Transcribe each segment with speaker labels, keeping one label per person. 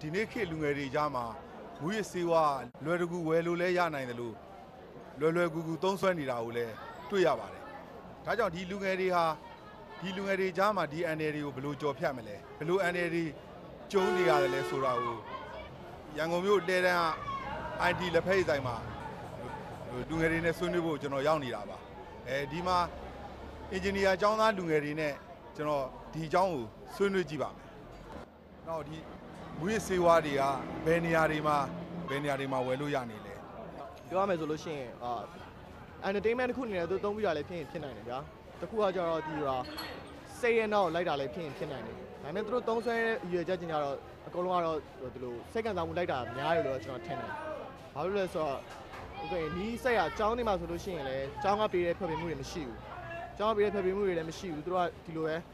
Speaker 1: ဒီနေ့ခေတ်လူငယ်တွေကြားမှာမူရစ်ဆေးဝါးလွယ်တကူဝယ်လို့လဲရနိုင်တယ်လို့လွယ်ကူကူသုံးစွဲနေတာကိုလည်းတွေ့ရပါတယ်ဒါကြောင့်ဒီလူငယ်တွေကြားမှာဒီအန်နယ်တွေကိုဘယ်လိုကြော်ဖြတ်မလဲဘယ်လိုအန်နယ်တွေကျုံနေရတယ်လဲဆိုတာကိုရန်ကုန်မြို့တဲတန်းက IT လက်ဖက်ဆိုင်မှာလူငယ်တွေနဲ့ဆွေးနွေးဖို့ကျွန်တော်ရောက်နေတာပါဒီမှာအင်ဂျင်နီယာကျောင်းသားလူငယ်တွေနဲ့ကျွန်တော်ဒီအကြောင်းကိုဆွေးနွေးကြည့်ပါမယ်နောက်ဒီမူရစ်ဆေးဝါးတွေကဘယ်နေရာတွေမှာဝယ်လို့ရနေလဲ
Speaker 2: ပြောရမယ်ဆိုလို့ရှိရင်entertainment တစ်ခုအနေနဲ့သူသုံးပြီးတာလည်းဖြစ်နိုင်တယ်ဗျာတစ်ခုကကျတော့ဒီစိတ်ရနောက်လိုက်တာလည်းဖြစ်နိုင်တယ်ဒါပေမဲ့သူတို့သုံးဆွဲရွေချက်ချင်းကြတော့အကုန်လုံးကတော့ဒီလိုစိတ်ကန်စားမှုလိုက်တာများတယ်လို့ကျွန်တော်ထင်တယ်ဘာလို့လဲဆိုတော့ဒီစိတ်ကကျောင်းနေမှာဆိုလို့ရှိရင်လည်းကျောင်းကပေးတဲ့ဖျော်ဖြေမှုတွေမရှိဘူးကျောင်းကပေးတဲ့ဖျော်ဖြေမှုတွေလည်းမရှိဘူးသူတို့ကဒီလိုပဲ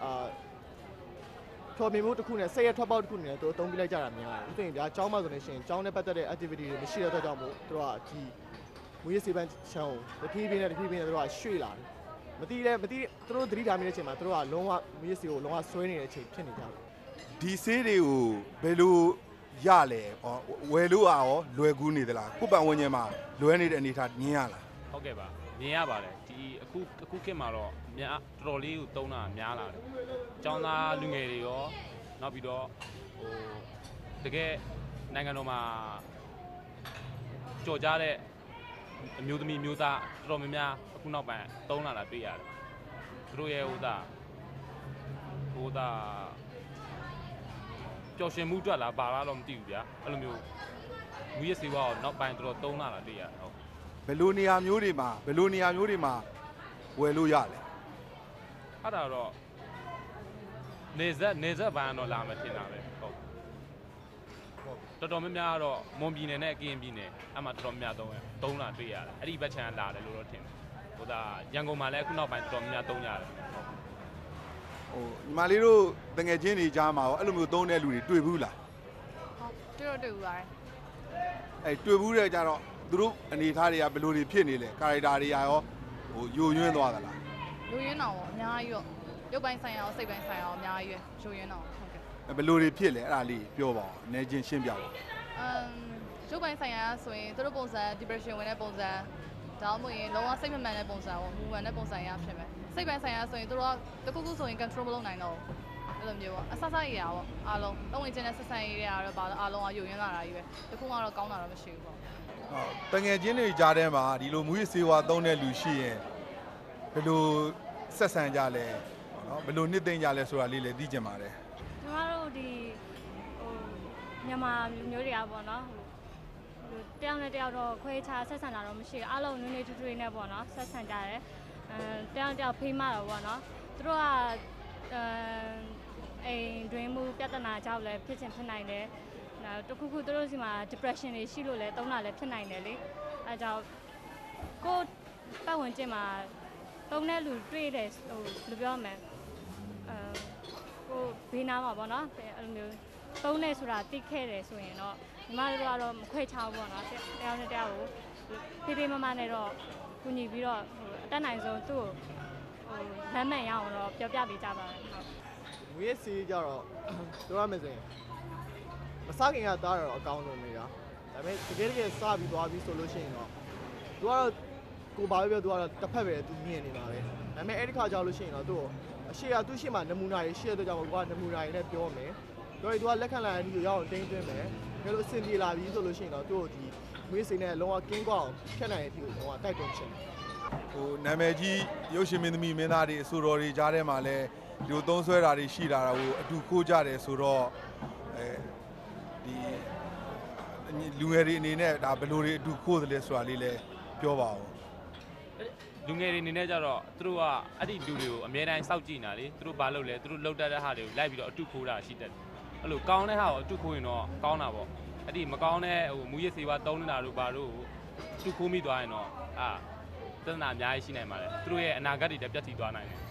Speaker 2: ဖျော်ဖြေမှုတစ်ခုနဲ့စိတ်ရထွက်ပေါက်တစ်ခုနဲ့သူတို့သုံးပြလိုက်ကြတာများတယ်ဥပမာဗျာကျောင်းမှာဆိုလို့ရှိရင်ကျောင်းနဲ့ပတ်သက်တဲ့ activity တွေမရှိတဲ့အတွက်ကြောင့်မို့သူတို့ကဒီမူရစ်ဆေးပန်းချောင်းတဖြည်းဖြည်းနဲ့သူတို့ကရွှေ့လာတယ်မသိသူတို့သတိထားမိတဲ့အချိန်မှာသူတို့ကလုံးဝမူရစ်ဆေးကိုလုံးဝဆွဲနေတဲ့အချိန်ဖြစ်နေကြတယ်
Speaker 1: ဒီဆေးတွေကိုဘယ်လိုရလဲဝယ်လို့ရောလွယ်ကူးနေသလားခုပတ်ဝန်းကျင်မှာလွယ်နေတဲ့အနေအထားမြင်ရလား
Speaker 3: ဟုတ်ကဲ့ပါမြင်ရပါတယ်ဒီအခုခေတ်မှာတော့တော်တော်လေးကိုသုံးတာများလာတယ်ကျောင်းသားလူငယ်တွေရောနောက်ပြီးတော့တကယ်နိုင်ငံတော်မှာကြော်ကြားတဲ့အမျိုးသမီးမျိုးသားတော်တော်များများအခုနောက်ပိုင်းသုံးလာတာတွေ့ရတယ်သူတို့ရဲ့ဟိုသားပျော်ရွှင်မှုအတွက်လားပါလားတော့မသိဘူးဗျာအဲ့လိုမျိုးမူရစ်ဆေးဝါးကိုနောက်ပိုင်းတော်တော်သုံးလာတာတွေ့ရတယ်ဟုတ်
Speaker 1: ဘယ်လိုနေရာမျိုးတွေမှာဝယ်လို့ရလဲ
Speaker 3: အဲ့ဒါတော့နေဆက်ဘန်းတော့လာမယ်ထင်တာပဲဟုတ်တော်တော်များများတော့မွန်ပြည်နယ်နဲ့ကရင်ပြည်နယ်အဲ့မှာတော်တော်များသုံးလာတွေ့ရတယ်အဲ့ဒီဘက်ခြမ်းလာတယ်လို့တော့ထင်တယ်ရန်ကုန်မှာလည်းအခုနောက်ပိုင်းတော်တော်များသုံးရတယ်
Speaker 1: ညီမလေးတို့တငယ်ချင်းတွေကြားမှာရောအဲ့လိုမျိုးသုံးတဲ့လူတွေတွေ့ဘူးလား
Speaker 4: ဟုတ်တွေ့ဘူးပါတယ်
Speaker 1: တွေ့ဘူးတဲ့ကြတော့သူတို့အနေထားတွေကဘယ်လိုတွေဖြစ်နေလဲကာရိုက်တာတွေရောယိုယွင်းသွားသလား
Speaker 4: ယိုယွင်းတော့အများကြီးရောရုပ်ပိုင်းဆိုင်ရာရောစိတ်ပိုင်းဆိုင်ရာရောအများကြီးပဲယိုယွင်းတော့ဟုတ်ကဲ့
Speaker 1: ဘယ်လိုတွေဖြစ်လဲအဲ့ဒါလေးပြောပါဦးအနေချင်းရှင်းပြပါ
Speaker 4: ရုပ်ပိုင်းဆိုင်ရာဆိုရင်သူတို့ပုံစံ depression ဝင်တဲ့ပုံစံဒါမှမဟုတ်ရင်လုံးဝစိတ်မမှန်တဲ့ပုံစံပေါ့မူဝင်တဲ့ပုံစံရဖြစ်မယ်စိတ်ပိုင်းဆိုင်ရာဆိုရင်သူတို့ကတခုခုဆိုရင် control မလုပ်နိုင်တော့ဘူးအဲ့လိုမျိုးပေါ့အဆဆရရပေါ့အားလုံးတုံးဝင်ခြင်းနဲ့ဆက်ဆံရေးတွေကတော့ဘာလို့အားလုံးကယိုယွင်းလာတာကြီးပဲတခုမှတော့ကောင်းတာတော့မရှိဘူးပေါ့
Speaker 1: တငယ်ချင်းတွေကြားထဲမှာဒီလိုမူရစ်ဆေးဝါးသုံးတဲ့လူရှိရင်ဘယ်လိုဆက်ဆံကြလဲနော်ဘယ်လိုနှစ်သိမ့်ကြလဲဆိုတာလေးလည်းသိကြပါတယ်
Speaker 5: ကျမတို့ဒီမြန်မာလူမျိုးတွေကပေါ့နော်တယောက်နဲ့တယောက်တော့ခွဲခြားဆက်ဆံတာတော့မရှိဘူးအားလုံးနွေးနွေးထွေးထွေးနဲ့ပေါ့နော်ဆက်ဆံကြတယ်တယောက်တယောက်ဖေးမတော့ပေါ့နော်သူတို့ကအိမ်တွင်းမှုပြဿနာကြောင့်လည်းဖြစ်နိုင်တယ်တခုခုသူတို့စီမှာ depression တွေရှိလို့လည်းသုံးတာလည်းဖြစ်နိုင်တယ်လေအဲကြောင့်ကိုပတ်ဝန်းကျင်မှာသုံးတဲ့လူတွေ့တယ်ဟိုဘယ်လိုပြောမလဲကိုဘေးနားမှာပေါ့နော်အဲ့လိုမျိုးသုံးနေဆိုတာသိခဲ့တယ်ဆိုရင်တော့ညီမတို့ကတော့မခွဲခြားဘူးပေါ့နော်တယောက်နဲ့တယောက်ကိုဖေးမမနဲ့တော့ကူညီပြီးတော့အတက်နိုင်ဆုံးသူ့ကိုလမ်းမှန်ရအောင်တော့ပြောပြပေးကြပါတယ်ဟုတ်
Speaker 2: မူရစ်ဆေးကြတော့ပြောရမယ်ဆိုရင်မစခင်ကတားတော့အကောင်းဆုံးပဲဗျာဒါပေမဲ့တကယ်စပြီးသွားပြီးဆိုလို့ရှိရင်တော့သူကတော့ကိုဘာပဲပြောသူကတော့တစ်ဖက်ပဲသူမြင်နေမှာပဲဒါပေမဲ့အဲ့ဒီခါကြောက်လို့ရှိရင်တော့သူ့အရှိကသူ့ရှိမှနမူနာတွေရှိတဲ့အတွက်ကြောင့်ကိုကနမူနာတွေနဲ့ပြောမယ်ပြောရင်သူကလက်ခံလာတဲ့ဒီလိုရောက်အောင်တင်းသွင်းမယ်ဘယ်လိုအဆင်ပြေလာပြီဆိုလို့ရှိရင်တော့သူ့ဒီမွေးစိမ်းနဲ့လုံးဝကင်းကွာအောင်ဖြတ်နိုင်တဲ့အထိကိုလုံးဝတိုက်တွန်းချင်တယ်
Speaker 1: နာမည်ကြီးရုပ်ရှင်မင်းသမီးမင်းသားတွေအဆိုတော်တွေကြားထဲမှာလည်းဒီလိုသုံးဆွဲတာတွေရှိလာတာကိုအတူခိုးကြတယ်ဆိုတော့ဒီလူငယ်တွေအနေနဲ့ဒါဘယ်လိုတွေအတူခိုးသလဲဆိုတာလေးလည်းပြောပါဦး
Speaker 3: လူငယ်တွေအနေနဲ့ကြတော့သူတို့ကအဲ့ဒီလူတွေကိုအများတိုင်းစောင့်ကြည့်နေတာလေသူတို့ဘာလုပ်လဲသူတို့လုပ်တတ်တဲ့ဟာတွေကိုလိုက်ပြီးတော့အတူခိုးတာရှိတတ်တယ်အဲ့လိုကောင်းတဲ့ဟာကိုအတူခိုးရင်တော့ကောင်းတာပေါ့အဲ့ဒီမကောင်းတဲ့မူရစ်ဆေးဝါးသုံးနေတာတို့ဘာတို့အတူခိုးမိသွားရင်တော့သဒ္ဒနာအများကြီးရှိနိုင်ပါတယ်သူတို့ရဲ့အနာဂတ်တွေတက်ပြတ်ထိသွားနိုင်တယ်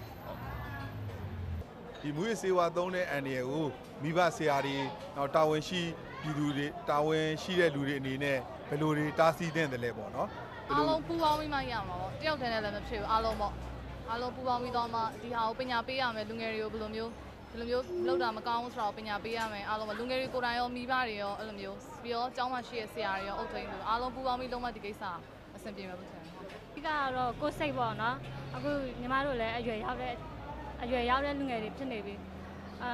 Speaker 1: ဒီမူရစ်ဆေးဝါးသုံးတဲ့အန်ဒီရဲ့ကိုမိဘဆရာတွေနောက်တာဝန်ရှိပြည်သူတွေတာဝန်ရှိတဲ့လူတွေအနေနဲ့ဘယ်လိုတွေတားဆီးတဲ့တယ်လဲပေါ့နော်
Speaker 4: အားလုံးပူပေါင်းပြီးမှရမှာပေါ့တယောက်တည်းနဲ့လည်းမဖြစ်ဘူးအားလုံးပေါ့အားလုံးပူပေါင်းပြီးတော့မှဒီဟာကိုပညာပေးရမယ်လူငယ်တွေကိုဘယ်လိုမျိုးဒီလိုမျိုးလောက်တာမကောင်းဘူးဆိုတော့ပညာပေးရမယ်အားလုံးကလူငယ်တွေကိုယ်တိုင်ရောမိဘတွေရောအဲ့လိုမျိုးပြီးတော့ကျောင်းမှာရှိတဲ့ဆရာတွေရောအုပ်ထိန်းလို့အားလုံးပူးပေါင်းပြီးလုံးဝဒီကိစ္စအဆင်ပြေမှာဖြစ်တယ်
Speaker 5: ။ဒီကတော့ကိုယ်စိတ်ပေါ့နော်။အခုညီမတို့လည်းအရွယ်ရောက်တဲ့လူငယ်တွေဖြစ်နေပြီ။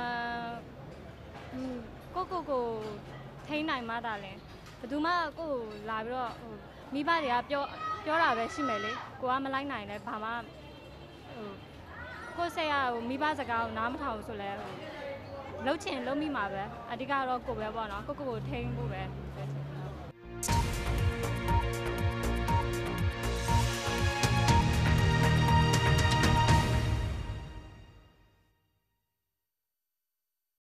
Speaker 5: ကိုထိန်းနိုင်မှသာလဲဘယ်သူမှကိုလာပြီးတော့မိဘတွေကပြောတာပဲရှိမယ်လေ။ကိုကမလိုက်နိုင်လဲဘာမှကိုယ်စိတ်ကမိဘစကားကိုနားမထောင်ဆိုလဲလှုပ်ချင်လှုပ်မိမှာပဲအဓိကတော့ကိုပဲပေါ့နော်ကိုထိန်းဖို့ပဲ